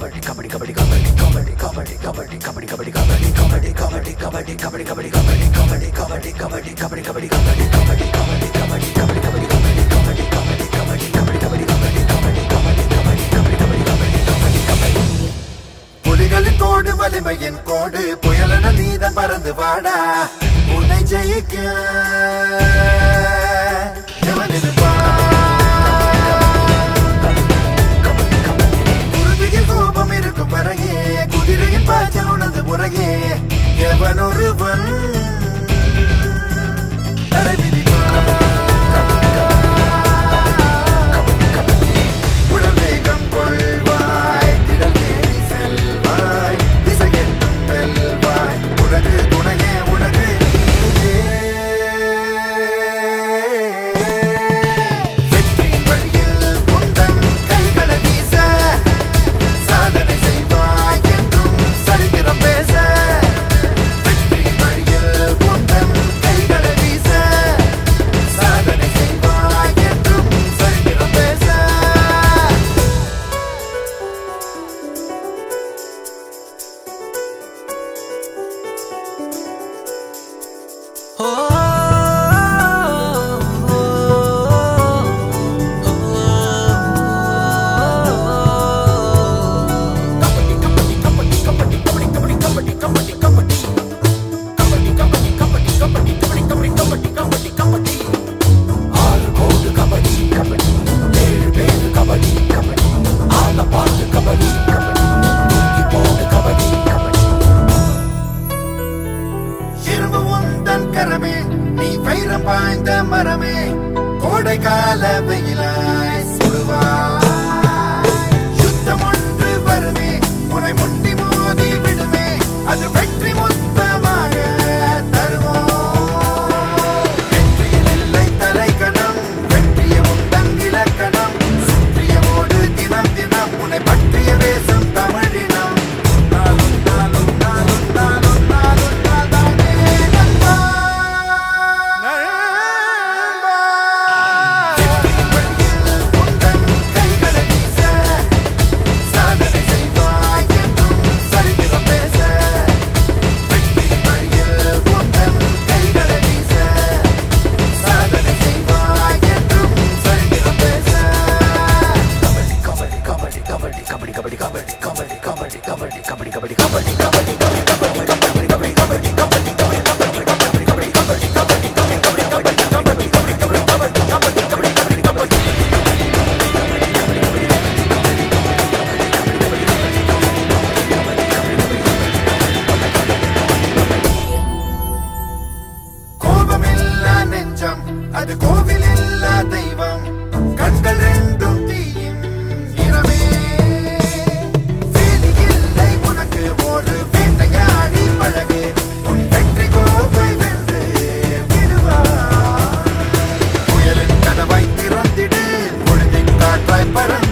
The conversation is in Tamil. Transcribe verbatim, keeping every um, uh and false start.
புலிகளின் கோடு வலிமையின் கோடு புயலன நீதம் பறந்து வாடா உன்னை ஜெயிக்க குருதியில் கோபம் இருக்கும் வரையே குதிரையின் பாய்ச்சல் உணர்ந்து முறையே எவன் ஒருவன் உடல்வேகம் கொள்வாய் திடல் தேடி செல்வாய் திசை எட்டும் வெல்வாய் உனக்கு துணையே உனக்கு வெற்றியின் வழியில் உந்தன் கைகளை வீச சாதனை செய்வாய் என்றும் சரித்திரம் பேச வெற்றியின் வழியில் உந்தன் கைகளை வீச சாதனை செய்வாய் என்றும் சரித்திரம் பேச இரும்பு உந்தன் கரமே நீ வைரம் பாய்ந்த மரமே கோடை கால வெயிலாய் சுடுவாய் யுத்தம் ஒன்று வருமே உன்னை முட்டி மோதி விடுமே அது வெற்றி மொத்தமாக தருவோம் வெற்றியில் இல்லை தலைக்கணம் வெற்றிய உந்தன் இலக்கணம் சுற்றியமோடு தினம் தினம் உன்னை பற்றிய பேசும் தமிழினம் நாளும் நாளும் நாளும் நாளும் நாளும் நாளானே நண்பா வெற்றியின் வழியில் உந்தன் கைகளை வீச சாதனை செய்வாய் என்றும் சரித்திரம் பேச வெற்றியின் வழியில் உந்தன் கைகளை வீச சாதனை செய்வாய் என்றும் சரித்திரம் பேச கோபமில்லா நெஞ்சம் அது கோவில் இல்லா தெய்வம் கண்கள் ரெண்டும் தீயின் நிறமே வேலி இல்லை உனக்கு ஒரு வேட்டையாடி பழகு உன் வெற்றி கோப்பை வென்று விடுவாய் புயலின் கதவை திறந்திடு பொழுதின் காற்றாய் பறந்து